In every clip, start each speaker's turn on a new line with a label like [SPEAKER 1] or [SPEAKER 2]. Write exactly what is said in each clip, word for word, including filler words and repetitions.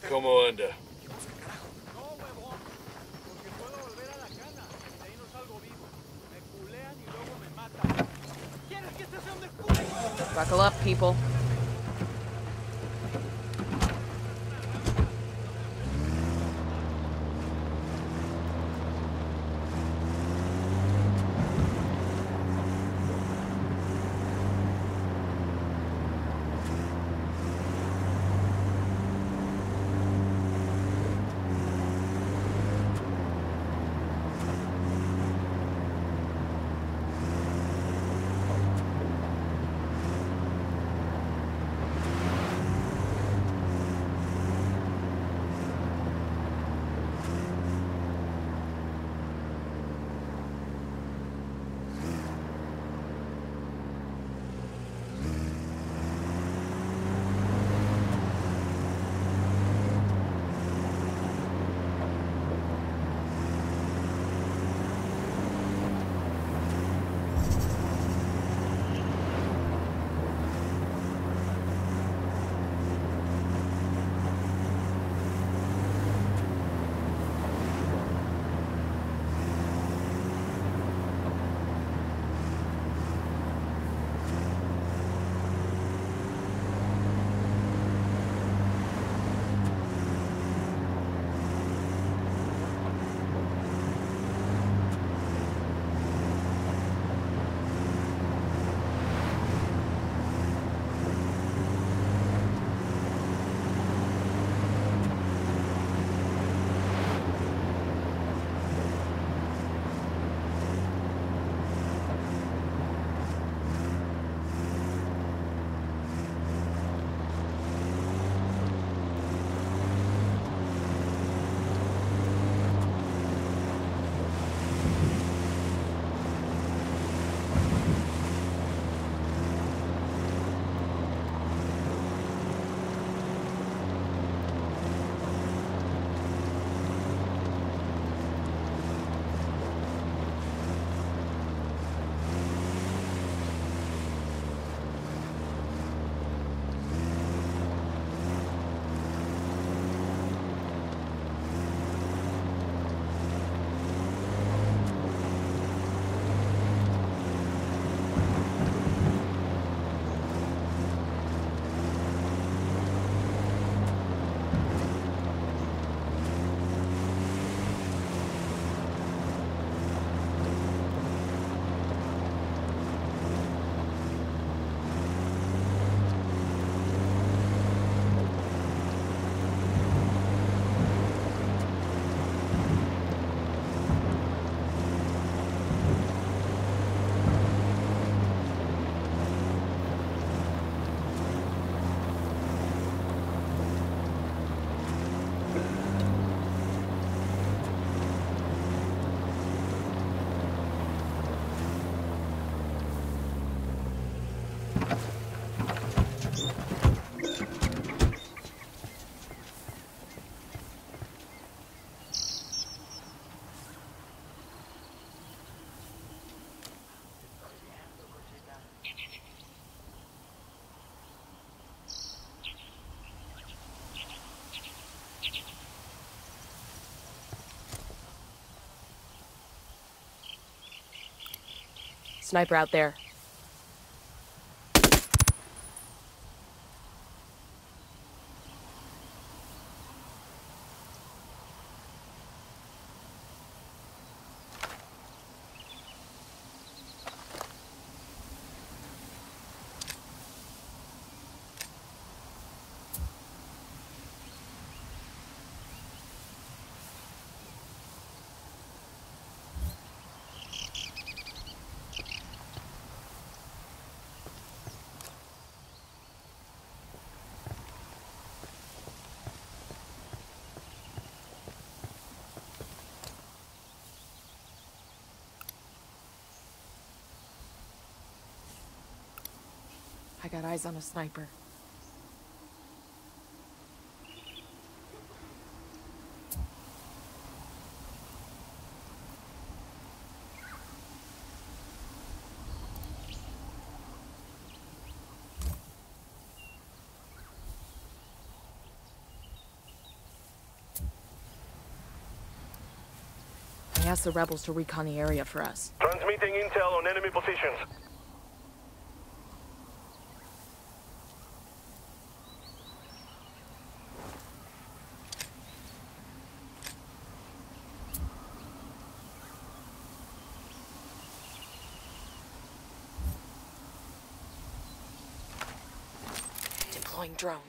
[SPEAKER 1] ¿Cómo anda?
[SPEAKER 2] No, huevón, porque puedo volver a la cana. De ahí no salgo vivo. Me culean y luego me matan. ¿Quieres que este sea un descubre?
[SPEAKER 3] Buckle up, people. Sniper out there. I got eyes on a sniper. asked the rebels to recon the area for us.
[SPEAKER 1] Transmitting intel on enemy positions.
[SPEAKER 3] Deploying drone.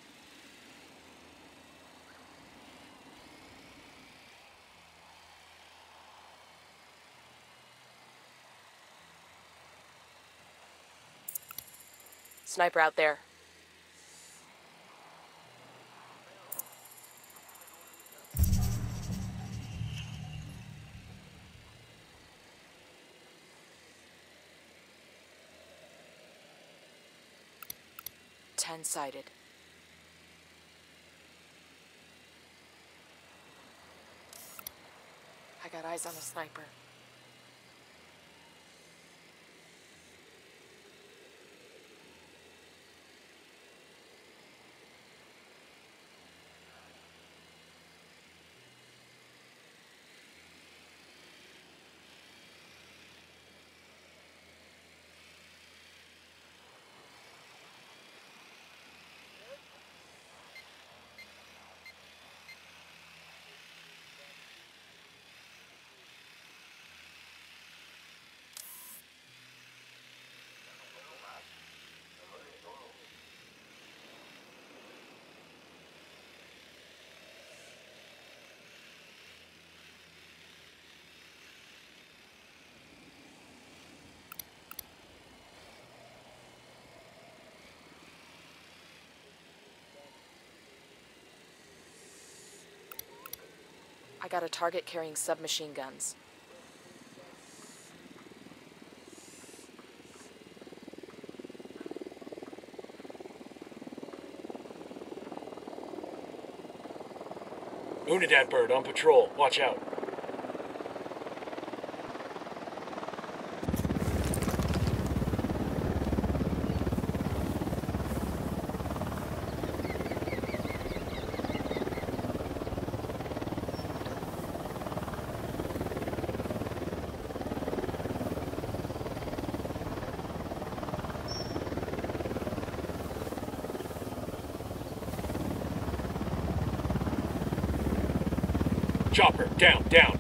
[SPEAKER 3] Sniper out there. Ten sighted. I got eyes on a sniper. I got a target carrying submachine guns.
[SPEAKER 4] Unidad bird on patrol. Watch out. Chopper, down, down.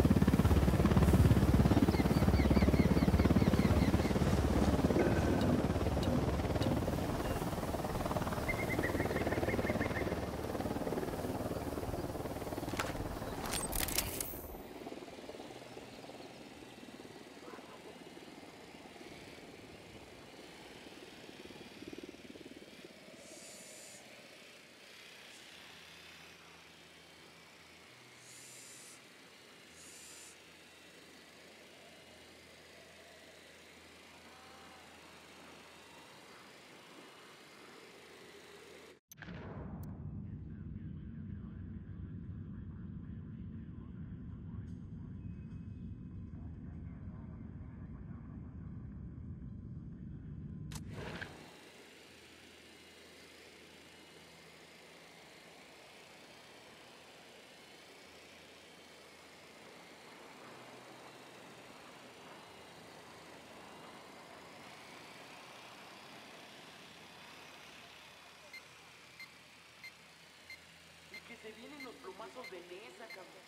[SPEAKER 5] Se vienen los plumazos de Nesa, cabrón.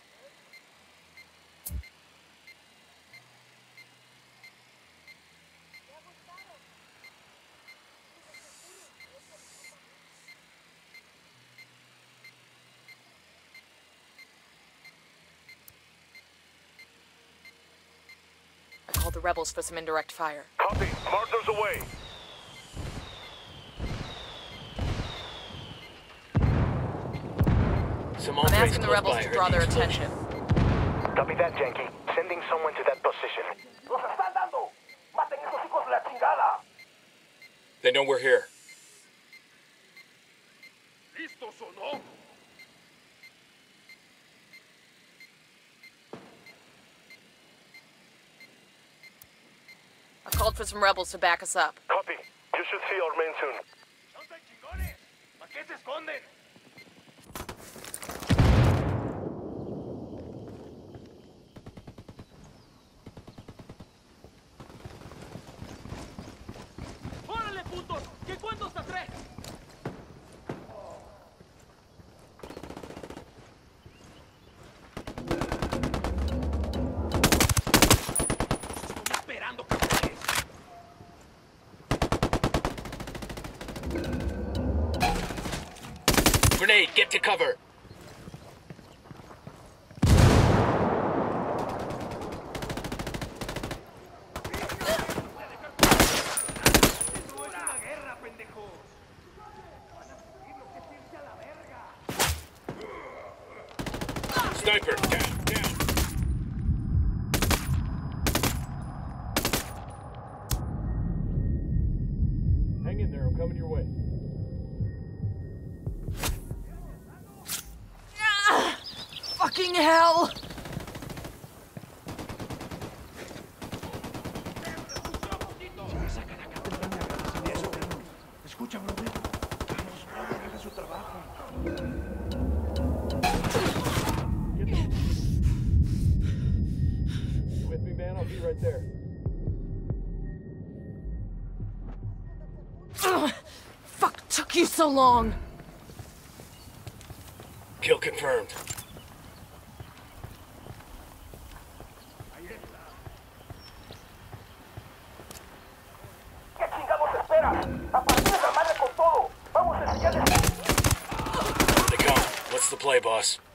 [SPEAKER 3] I called the rebels for some indirect fire.
[SPEAKER 1] Copy. Martyrs away.
[SPEAKER 4] Some
[SPEAKER 3] I'm
[SPEAKER 4] hombres
[SPEAKER 3] asking the
[SPEAKER 4] close
[SPEAKER 3] rebels
[SPEAKER 4] by
[SPEAKER 3] to
[SPEAKER 4] heard
[SPEAKER 3] draw
[SPEAKER 4] the
[SPEAKER 3] their
[SPEAKER 4] explosion.
[SPEAKER 3] attention.
[SPEAKER 1] Copy that, Yankee. Sending someone to that position.
[SPEAKER 5] ¡Los están dando! ¡Maten a esos hijos de la chingada!
[SPEAKER 4] They know we're here.
[SPEAKER 2] ¿Listos o no?
[SPEAKER 3] I called for some rebels to back us up.
[SPEAKER 1] Copy. You should see our men soon.
[SPEAKER 2] ¡No sean chingones! ¿A qué se esconden?
[SPEAKER 4] grenade. Get to cover. Sniper, down, down. Hang in there, I'm coming your way.
[SPEAKER 3] Ah, fucking hell!
[SPEAKER 2] Escucha, brother. Vamos, brother, haga su trabajo.
[SPEAKER 4] You with me, man? I'll be right there.
[SPEAKER 3] Ugh, fuck took you so long?
[SPEAKER 4] Kill confirmed.
[SPEAKER 1] ¿Qué chingados espera? ¡Aparece la madre con todo! ¡Vamos a enseñarles!
[SPEAKER 4] They come. What's the play, boss?